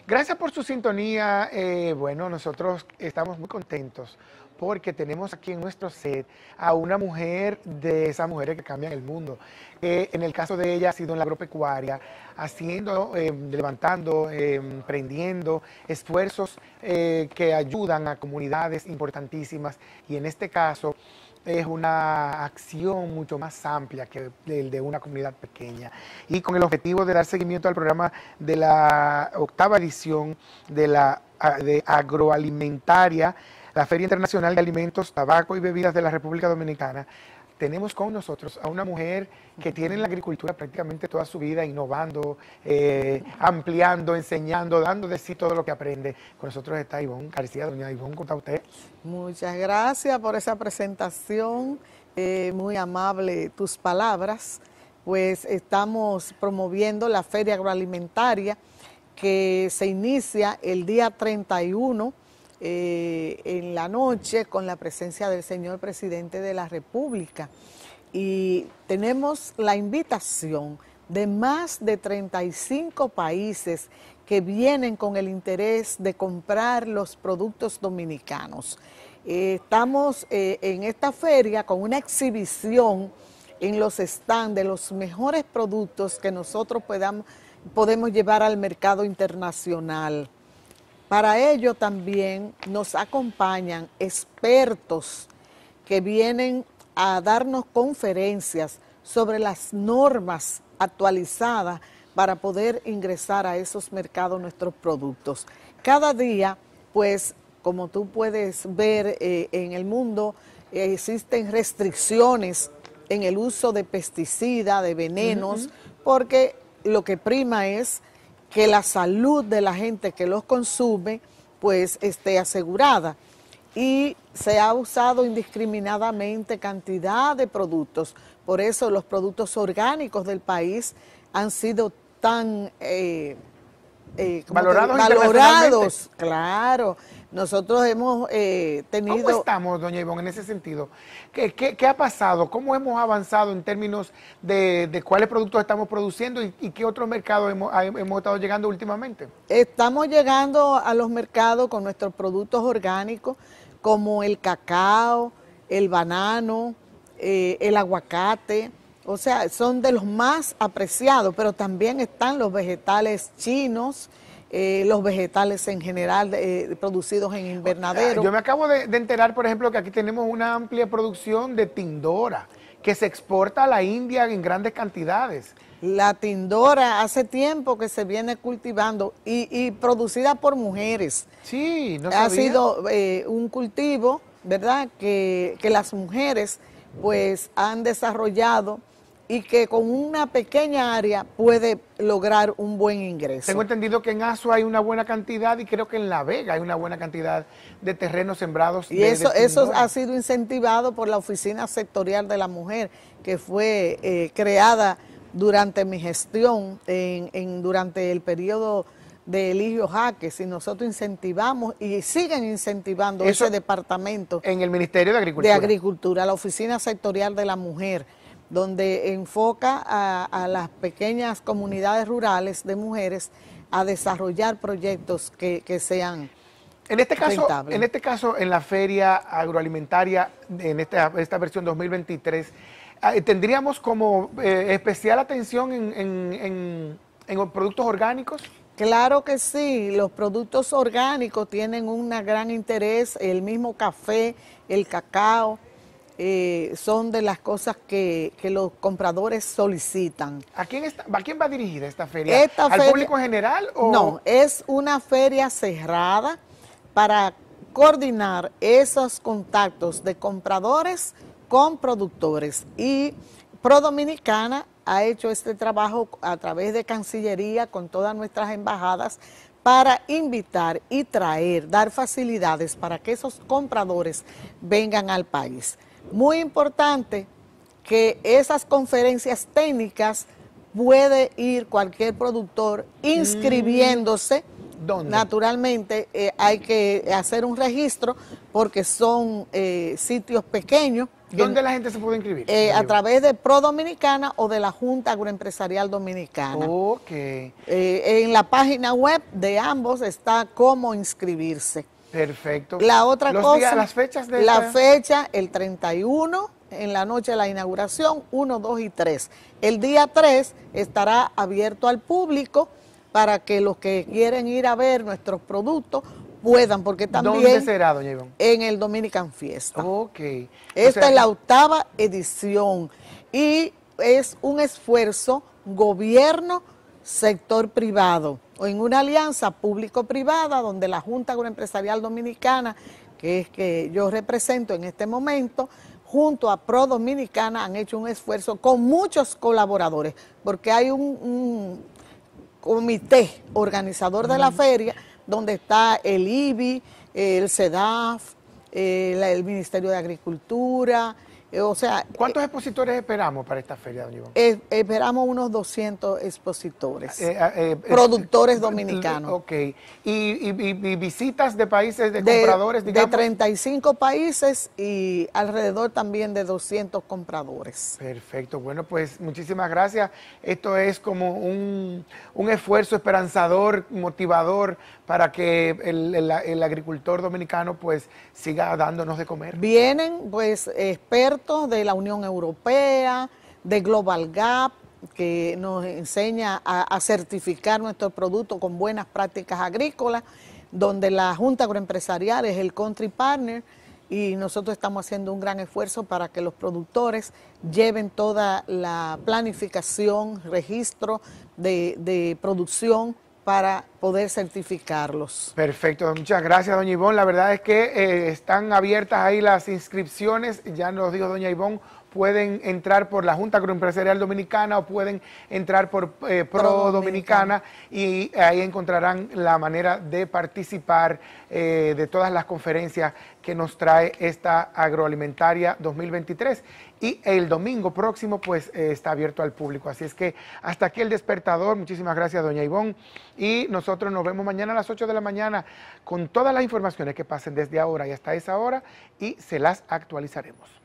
Gracias por su sintonía. Bueno, nosotros estamos muy contentos porque tenemos aquí en nuestro set a una mujer de esas mujeres que cambian el mundo. En el caso de ella ha sido en la agropecuaria, haciendo, levantando, emprendiendo esfuerzos que ayudan a comunidades importantísimas, y en este caso es una acción mucho más amplia que el de una comunidad pequeña, y con el objetivo de dar seguimiento al programa de la 8ª edición de Agroalimentaria, la Feria Internacional de Alimentos, Tabaco y Bebidas de la República Dominicana. Tenemos con nosotros a una mujer que tiene en la agricultura prácticamente toda su vida, innovando, ampliando, enseñando, dando de sí todo lo que aprende. Con nosotros está Ivonne García. Doña Ivonne, ¿cómo está usted? Muchas gracias por esa presentación, muy amable tus palabras. Pues estamos promoviendo la Feria Agroalimentaria que se inicia el día 31 en la noche con la presencia del señor presidente de la República, y tenemos la invitación de más de 35 países que vienen con el interés de comprar los productos dominicanos. Estamos en esta feria con una exhibición en los stands de los mejores productos que nosotros podemos llevar al mercado internacional. Para ello también nos acompañan expertos que vienen a darnos conferencias sobre las normas actualizadas para poder ingresar a esos mercados nuestros productos. Cada día, pues, como tú puedes ver en el mundo, existen restricciones en el uso de pesticidas, de venenos, porque lo que prima es que la salud de la gente que los consume pues esté asegurada, y se ha usado indiscriminadamente cantidad de productos. Por eso los productos orgánicos del país han sido tan valorados. Claro, nosotros hemos tenido... ¿Cómo estamos, doña Ivonne, en ese sentido? ¿Qué ha pasado? ¿Cómo hemos avanzado en términos de cuáles productos estamos produciendo y qué otros mercados hemos estado llegando últimamente? Estamos llegando a los mercados con nuestros productos orgánicos, como el cacao, el banano, el aguacate. O sea, son de los más apreciados, pero también están los vegetales chinos, los vegetales en general producidos en invernadero. Yo me acabo de enterar, por ejemplo, que aquí tenemos una amplia producción de tindora que se exporta a la India en grandes cantidades. La tindora hace tiempo que se viene cultivando y producida por mujeres. Sí, no sabía. Ha sido un cultivo, ¿verdad?, que las mujeres pues han desarrollado, y que con una pequeña área puede lograr un buen ingreso. Tengo entendido que en Azua hay una buena cantidad, y creo que en La Vega hay una buena cantidad de terrenos sembrados. Y eso ha sido incentivado por la Oficina Sectorial de la Mujer, que fue creada durante mi gestión, durante el periodo de Eligio Jaques, y nosotros incentivamos y siguen incentivando ese departamento. En el Ministerio de Agricultura. De Agricultura, la Oficina Sectorial de la Mujer, donde enfoca a las pequeñas comunidades rurales de mujeres a desarrollar proyectos que sean rentables. En este caso, en la Feria Agroalimentaria, en esta versión 2023, ¿tendríamos como especial atención en productos orgánicos? Claro que sí, los productos orgánicos tienen un gran interés, el mismo café, el cacao, son de las cosas que los compradores solicitan. ¿A quién va dirigida esta feria? ¿Al público en general? No, es una feria cerrada para coordinar esos contactos de compradores con productores, y ProDominicana ha hecho este trabajo a través de Cancillería con todas nuestras embajadas para invitar y dar facilidades para que esos compradores vengan al país. Muy importante que esas conferencias técnicas puede ir cualquier productor inscribiéndose. ¿Dónde? Naturalmente hay que hacer un registro porque son sitios pequeños ¿Dónde la gente se puede inscribir? A través de Pro Dominicana o de la Junta Agroempresarial Dominicana. Ok. En la página web de ambos está cómo inscribirse. Perfecto. La otra cosa, las fechas de la fecha, el 31, en la noche de la inauguración, 1, 2 y 3. El día 3 estará abierto al público para que los que quieren ir a ver nuestros productos puedan, porque también... ¿Dónde será, doña Ivonne? En el Dominican Fiesta. Ok. Esta es la 8ª edición y es un esfuerzo gobierno, sector privado, o en una alianza público-privada donde la Junta Agroempresarial Dominicana, que es que yo represento en este momento, junto a Pro Dominicana han hecho un esfuerzo con muchos colaboradores, porque hay un comité organizador de la feria donde está el IBI, el CEDAF, el Ministerio de Agricultura, o sea... ¿Cuántos expositores esperamos para esta feria, doña Ivonne? Esperamos unos 200 expositores, productores dominicanos. Ok. ¿Y visitas de países, de compradores, digamos? De 35 países y alrededor también de 200 compradores. Perfecto. Bueno, pues muchísimas gracias. Esto es como un esfuerzo esperanzador, motivador, para que el agricultor dominicano pues siga dándonos de comer. Vienen pues expertos de la Unión Europea, de Global Gap, que nos enseña a certificar nuestros productos con buenas prácticas agrícolas, donde la Junta Agroempresarial es el country partner y nosotros estamos haciendo un gran esfuerzo para que los productores lleven toda la planificación, registro de producción para poder certificarlos. Perfecto, muchas gracias, doña Ivonne. La verdad es que están abiertas ahí las inscripciones, ya nos dijo doña Ivonne, pueden entrar por la Junta Agroempresarial Dominicana o pueden entrar por Pro Dominicana y ahí encontrarán la manera de participar de todas las conferencias que nos trae esta agroalimentaria 2023. Y el domingo próximo pues está abierto al público. Así es que hasta aquí el despertador. Muchísimas gracias, doña Ivonne. Y nosotros nos vemos mañana a las 8 de la mañana con todas las informaciones que pasen desde ahora y hasta esa hora y se las actualizaremos.